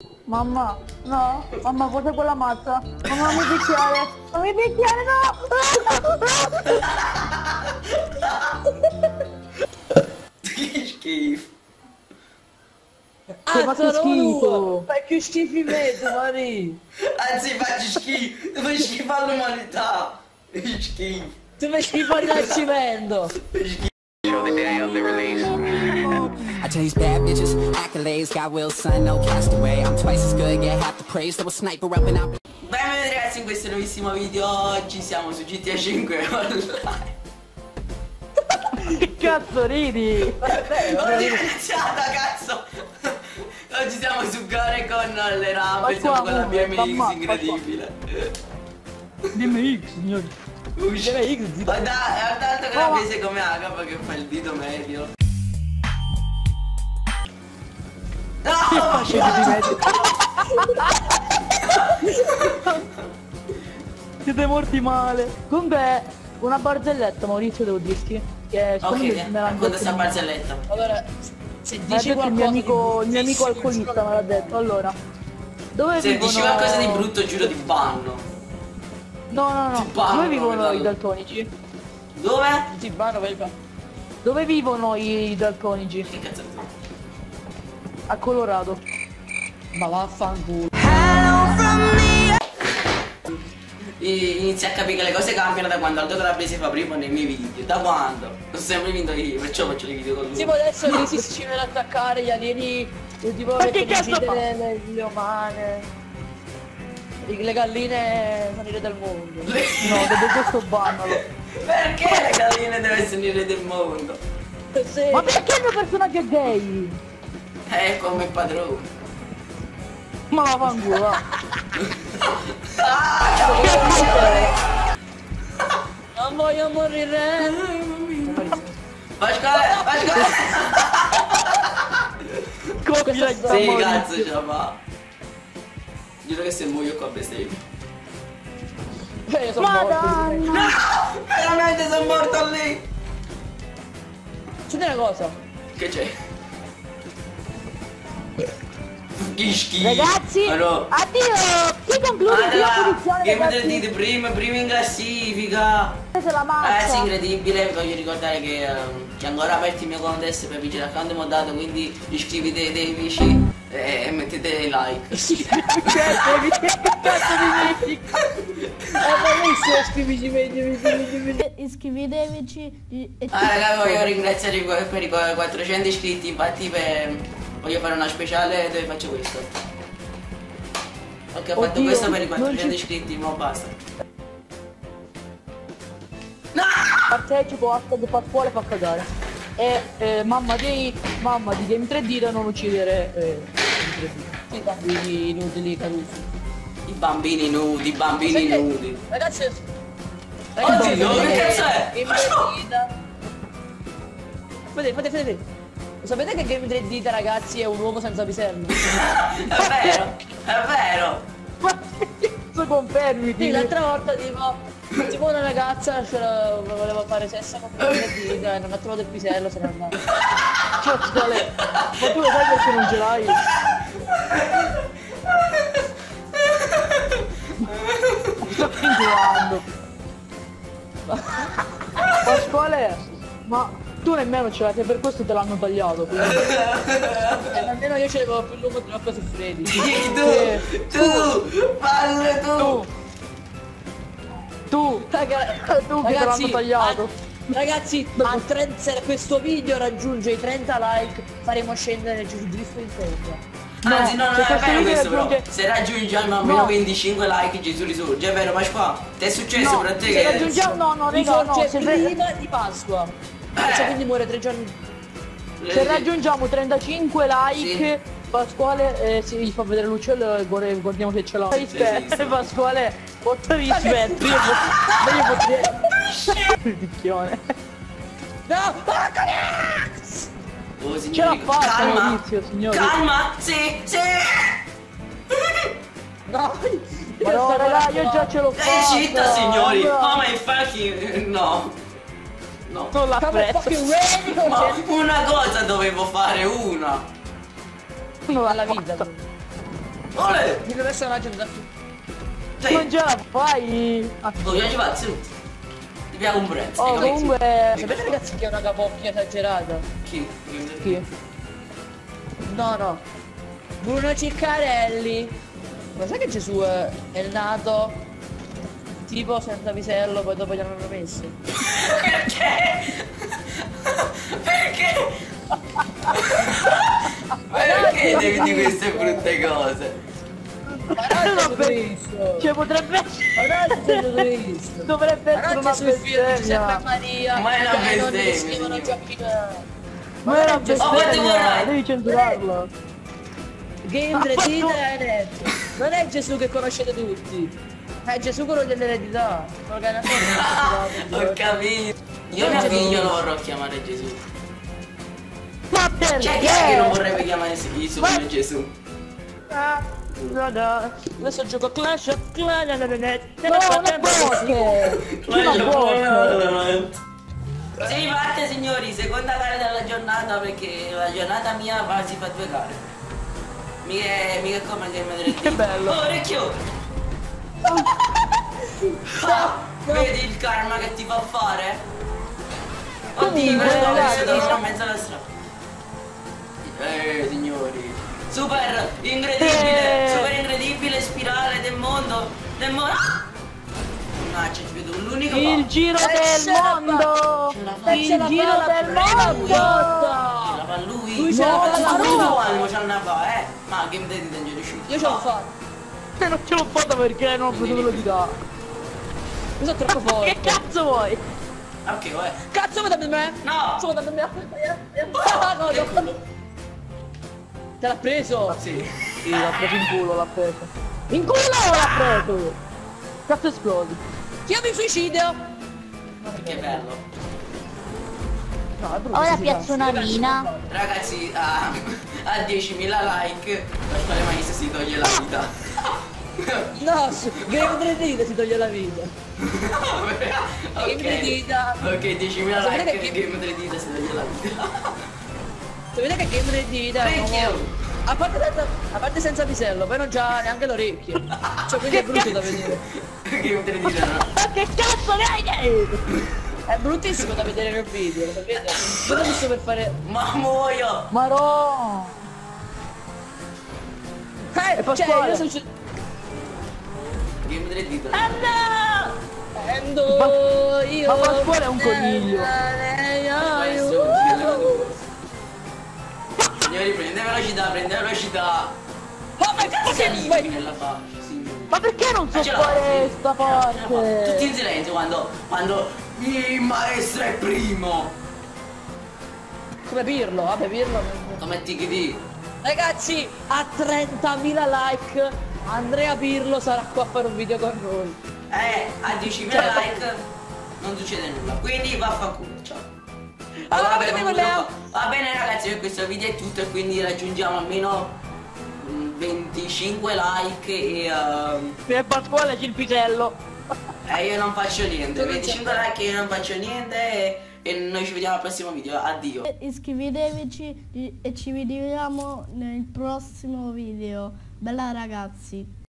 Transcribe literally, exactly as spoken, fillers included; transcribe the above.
Mamma, no, mamma, cos'è quella mazza? Mamma, non mi picchiare, non mi picchiare, no! Che schifo. Che fa schifo. Fai più schifo in mezzo, Mari. Anzi, faccio schifo. Fai schifo all'umanità. Fai schifo. Tu fai schifo al rinascimento. Fai schifo. I chase bad bitches, accolades, got will, son, no castaway. I'm twice as good, get half the praise. There was sniper up and out. Benvenuti ragazzi in questo nuovissimo video. Oggi siamo su G T A cinque online. Che cazzo ridi? Ho iniziata, cazzo. Oggi siamo su gare con le rampe. Siamo con la B M X, incredibile. B M X, signori. B M X, guarda, guardate che la prese come Agapa che fa il dito medio. No! Siete morti male. Comunque una barzelletta, Maurizio, devo dirti. Che ok, me la racconta sta barzelletta. Allora, se me dici qualcosa il mio amico, di... il mio amico alcolista me l'ha detto. Allora, dove se vivono... dici qualcosa di brutto giuro ti banno. No, no, no. Banno, dove vivono no. i daltonici? Dove? Ti banno per il... Dove vivono i daltonici? Che cazzo? A Colorado. Ma vaffanculo. Inizia a capire che le cose cambiano da quando Aldo Calabrese fa prima nei miei video. Da quando? Ho sempre vinto io, perciò faccio i video con lui. Tipo adesso lì si ci viene ad attaccare gli alieni. Tipo ma che cazzo fa? le, le, le umane. Le galline sanire del mondo. No, dopo questo bannalo. Perché le galline deve essere del mondo? Sì. Ma perché il mio personaggio è gay? È come il padrone. Ma la fanculo, va. Non voglio morire. Pasquale, Pasquale. Copia Sì, cazzo, ce la fa. Giuro che se muoio qua bestemmio. Eh, io sono Madonna. morto. No! Veramente sono morto lì! C'è una cosa. Che c'è? Che schifo! Ragazzi, allora. addio! Chi conclude in prima posizione, Game ragazzi? tre D prima, prima in classifica! Se la mazza. Ragazzi, incredibile, vi voglio ricordare che, um, che ancora aperti il mio contest per vincere l'account modato, quindi iscrivetevi dei amici e mettete like. Sì, che cazzo di musica? È bellissimo, iscrivici meglio, Iscrivetevi. Ah raga, voglio ringraziare per i quattrocento iscritti, infatti per... voglio fare una speciale dove faccio questo. Ok, ho fatto Oddio, questo per i non quattrocento ci- iscritti, ma basta. Partecipo, hashtag Pasquale fa cagare. E eh, mamma di mamma di Game tre D da non uccidere eh, Game tre D. i bambini inutili carusi. I bambini nudi, i bambini Sapete- nudi. Ragazzi, Oggi no, sapete che cazzo è? Game Ma tre D Fate, fate, fate. Lo sapete che Game tre D ragazzi è un uomo senza pisello? È vero, è vero. Ma che cazzo confermi? Sì, l'altra volta tipo, tipo una ragazza ce la voleva fare sesso con Game tre D e non ha trovato il pisello, se n'è andata. Pasquale, ma tu lo sai perché non ce l'hai? Sto continuando. Pasquale, ma tu nemmeno ce l'hai, per questo te l'hanno tagliato. Quindi. E almeno io ce l'avevo più lungo troppo su Freddy. Sì, tu, tu, palle tu. Tu, tu, Raga- tu che te l'hanno tagliato. a- Ragazzi, a trenta se questo video raggiunge i trenta like faremo scendere Gesù Cristo in terra. Anzi no, non se è questo vero video questo però. raggiunge- Se raggiungiamo almeno No. venticinque like Gesù risorge, è vero Pasqua? Ti è successo No, per te se che... raggiungiamo, no, no, raga, no, Risorge se, prima di Pasqua. Eh. Cioè quindi muore tre giorni. se raggiungiamo trentacinque like, Sì. Pasquale eh, si gli fa vedere l'uccello e guarda- guardiamo se ce l'ha. Rispetto, sì. Pasquale, molto rispetto. Io potrei... io potrei... Il picchione. No! Oh, Ce l'ha signori, fatta calma. Maurizio, signori. Calma, sì, sì. No! Ma no, raga, io già ce l'ho Stai fatta. zitta signori. No. Oh my fucking... No. No. Non la Come prezzo. fucking ready, Ma cioè, una cosa dovevo fare, una. Non alla l'ha vita. fatta. Ole! Il mio personaggio da Dai, Non ce la fai! Ah, oh, io ci faccio. Ti piace un prezzo. Oh, comunque... sapete ragazzi che è una capocchia esagerata? Chi? Chi? No, no. Bruno Ciccarelli. Ma sai che Gesù è, è nato tipo senza pisello, poi dopo gli hanno messo? Perché? Perché? Perché devi di queste brutte cose? Ma non Gesù Cristo! Cioè potrebbe essere... Ma non Gesù Cristo! Dovrebbe Ma essere non una Gesù figlio di Giuseppe bestemmia! Maria! Ma è una che i nonni bestemmia, scrivono signore. Giappino. Ma è una Gesù- Oh, quanto bestemmia! vorrai? Devi censurarlo! Game tre D e netto. Non è Gesù che conoscete tutti. È Gesù quello dell'eredità. Quello che è nato. Ho capito. Io mio figlio lo vorrò chiamare Gesù. Ma C'è chi è che perché? non vorrebbe chiamare il suo figlio Gesù? Ah, no, no. Adesso gioco a Clash of Clans. No, non è No, non può che... Chi non può? Si riparte signori, seconda gara della giornata perché la giornata mia va, si fa due gare. Mica è, mica è come Game tre D. Che bello. Oh, orecchio! Ah, vedi il karma che ti fa fare? Oddio, Comunque, questo ragazzi, è siamo- in mezzo alla strada. Eh, signori. Super incredibile, Eh. super incredibile spirale del mondo, del mondo. Ah! Mannaggia, ci vedo l'unico Il giro del mondo! Il giro del mondo! Ce la fa lui? Lui ce la fa, ma lui. lui non ce la fa, eh! Ma Game Day non è riuscito. Io ce l'ho fatto. E non ce l'ho fatta perché non ho potuto velocità. Io sono troppo Che forte. cazzo vuoi? Ok, vabbè. Cazzo, vuoi da me? No! Cazzo, vuoi da me? Ah, no, Che no. culo. Te l'ha preso. Sì. Sì, l'ha preso in culo, l'ha preso. In culo l'ha preso! Cazzo esplodi. Chiamo il suicidio. Che bello. No, è brutto. Ora si piazzo passa. una mina. Ragazzi, a, a diecimila like, Pasquale Maestro si toglie la vita. No, su Game tre D si toglie la vita. Game tre Ok. D. Ok, diecimila Sapete like, che- Game tre D si toglie la vita. Sapete che Game tre D è Thank un you. uomo- a parte, senza, a parte senza pisello, poi non c'ha neanche le orecchie. Cioè, quindi è brutto da vedere. Game tre D no. Ma che cazzo ne hai? È bruttissimo da vedere nel video, lo sapete? Io l'ho visto per fare. Ma muoio! Ma no! Eh, E cioè, Pasquale? io sono. Game tre D Ah no. no! Endo io. ma Pasquale è un coniglio. Maestro, non si vede la cosa. Signori, prende velocità, prende velocità. Oh, ma cazzo che Salimi vai! nella faccia, signori. Ma perché non so Ah, ce l'ha, fare sì. sta Ce l'ha, ce l'ha fatta. Tutti parte? in silenzio quando, quando il maestro è primo. Come Pirlo, vabbè Pirlo. Come T K D. Ragazzi, a trentamila like Andrea Pirlo sarà qua a fare un video con noi. Eh, a diecimila like non succede nulla. Quindi vaffanculo, ciao. Allora, Vabbè, vedremo concludo Leo. qua. Va bene ragazzi, per questo video è tutto e quindi raggiungiamo almeno mm, venticinque like e ehm, Per Pasquale c'è il pisello. eh, io non faccio niente. Tu non venticinque c'è- like e io non faccio niente e, e noi ci vediamo al prossimo video. Addio. Iscrivetevi e ci vediamo nel prossimo video. Bella ragazzi.